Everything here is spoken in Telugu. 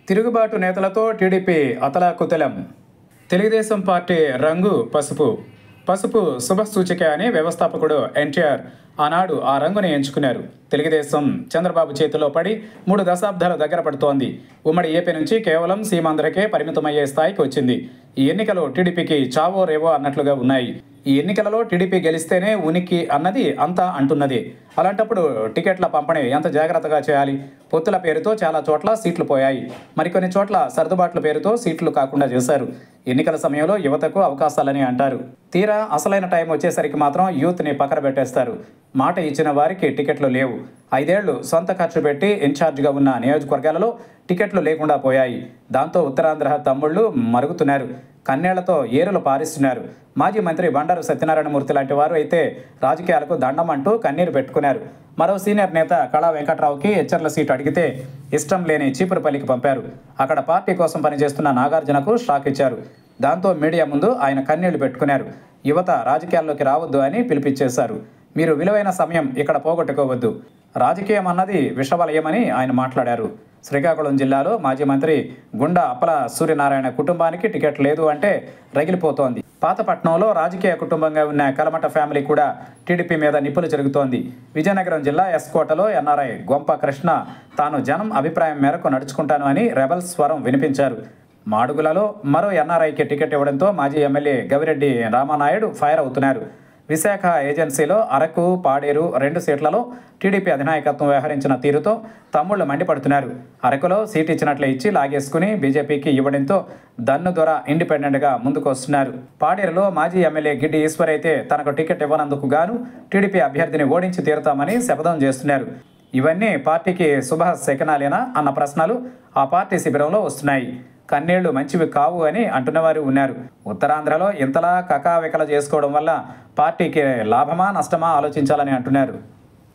తిరుగుబాటు నేతలతో టీడీపీ అతలాకుతలం. తెలుగుదేశం పార్టీ రంగు పసుపు. పసుపు శుభ సూచిక అని వ్యవస్థాపకుడు ఎన్టీఆర్ ఆనాడు ఆ రంగుని ఎంచుకున్నారు. తెలుగుదేశం చంద్రబాబు చేతిలో పడి 3 దశాబ్దాలు దగ్గర పడుతోంది. ఉమ్మడి ఏపీ నుంచి కేవలం సీమాంధ్రకే పరిమితమయ్యే స్థాయికి వచ్చింది. ఈ ఎన్నికలు టీడీపీకి చావో రేవో అన్నట్లుగా ఉన్నాయి. ఈ ఎన్నికలలో టీడీపీ గెలిస్తేనే ఉనికి అన్నది అంతా అంటున్నది. అలాంటప్పుడు టికెట్ల పంపిణీ ఎంత జాగ్రత్తగా చేయాలి? పొత్తుల పేరుతో చాలా చోట్ల సీట్లు పోయాయి. మరికొన్ని చోట్ల సర్దుబాట్ల పేరుతో సీట్లు కాకుండా చేశారు. ఎన్నికల సమయంలో యువతకు అవకాశాలని అంటారు. తీరా అసలైన టైం వచ్చేసరికి మాత్రం యూత్ని పక్కన పెట్టేస్తారు. మాట ఇచ్చిన వారికి టికెట్లు లేవు. 5 ఏళ్లు సొంత ఖర్చు పెట్టి ఇన్ఛార్జిగా ఉన్న నియోజకవర్గాలలో టికెట్లు లేకుండా పోయాయి. దాంతో ఉత్తరాంధ్ర తమ్ముళ్లు మరుగుతున్నారు. కన్నేళ్లతో ఏరులు పారిస్తున్నారు. మాజీ మంత్రి బండారు సత్యనారాయణమూర్తి లాంటి వారు అయితే రాజకీయాలకు దండం అంటూ కన్నీరు పెట్టుకున్నారు. మరో సీనియర్ నేత కళా వెంకట్రావుకి హెచ్చర్ల సీటు అడిగితే ఇష్టం లేని చీపురుపల్లికి పంపారు. అక్కడ పార్టీ కోసం పనిచేస్తున్న నాగార్జునకు షాక్ ఇచ్చారు. దాంతో మీడియా ముందు ఆయన కన్నీళ్లు పెట్టుకున్నారు. యువత రాజకీయాల్లోకి రావద్దు అని పిలిపించేశారు. మీరు విలువైన సమయం ఇక్కడ పోగొట్టుకోవద్దు. రాజకీయం అన్నది విషవలయమని ఆయన మాట్లాడారు. శ్రీకాకుళం జిల్లాలో మాజీ మంత్రి గుండా అప్పల సూర్యనారాయణ కుటుంబానికి టికెట్ లేదు అంటే రగిలిపోతోంది. పాతపట్నంలో రాజకీయ కుటుంబంగా ఉన్న కలమట ఫ్యామిలీ కూడా టీడీపీ మీద నిప్పులు జరుగుతోంది. విజయనగరం జిల్లా ఎస్కోటలో ఎన్ఆర్ఐ గొంప కృష్ణ తాను జనం అభిప్రాయం మేరకు నడుచుకుంటాను అని రెబల్ స్వరం వినిపించారు. మాడుగులలో మరో ఎన్ఆర్ఐకి టికెట్ ఇవ్వడంతో మాజీ ఎమ్మెల్యే గవిరెడ్డి రామానాయుడు ఫైర్ అవుతున్నారు. విశాఖ ఏజెన్సీలో అరకు, పాడేరు 2 సీట్లలో టీడీపీ అధినాయకత్వం వ్యవహరించిన తీరుతో తమ్ముళ్లు మండిపడుతున్నారు. అరకులో సీట్ ఇచ్చినట్లే ఇచ్చి లాగేసుకుని బీజేపీకి ఇవ్వడంతో దన్ను దొర ఇండిపెండెంట్గా ముందుకు వస్తున్నారు. పాడేరులో మాజీ ఎమ్మెల్యే గిడ్డి ఈశ్వర్ అయితే తనకు టికెట్ ఇవ్వనందుకు గాను టీడీపీ అభ్యర్థిని ఓడించి తీరుతామని శపథం చేస్తున్నారు. ఇవన్నీ పార్టీకి శుభ శకనాలేనా అన్న ప్రశ్నలు ఆ పార్టీ శిబిరంలో వస్తున్నాయి. కన్నీళ్లు మంచివి కావు అని అంటున్నవారు ఉన్నారు. ఉత్తరాంధ్రలో ఇంతలా కకావికల చేసుకోవడం వల్ల పార్టీకి లాభమా నష్టమా ఆలోచించాలని అంటున్నారు.